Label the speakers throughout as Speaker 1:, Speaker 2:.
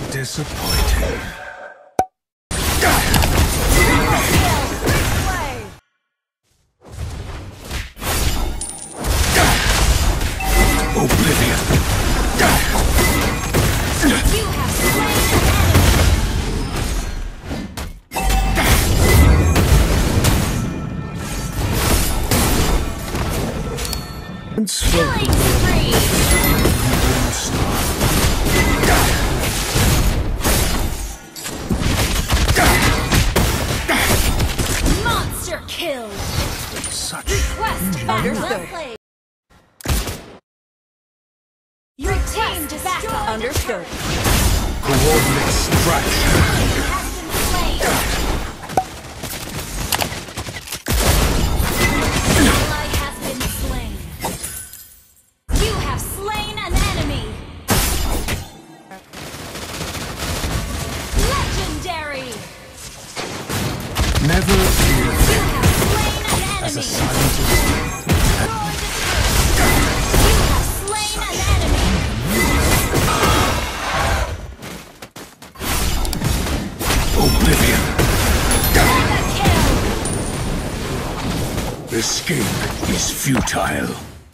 Speaker 1: disappointing. Oblivion.
Speaker 2: You have slain an enemy. Killing spree. Monster kill.
Speaker 1: Such
Speaker 2: Request understood. Your team destroyed. Understood.
Speaker 1: coordinate strike.
Speaker 2: Has been slain. Ally has been slain. You have slain an enemy. Legendary.
Speaker 1: Never fear
Speaker 2: You have slain an enemy.
Speaker 1: as a scientist.
Speaker 2: You have slain an enemy.
Speaker 1: Oblivion.
Speaker 2: Mega kill.
Speaker 1: Escape is futile.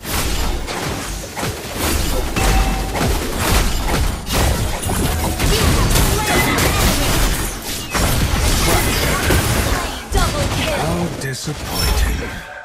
Speaker 2: You have slain an enemy. Double kill.
Speaker 1: How disappointing.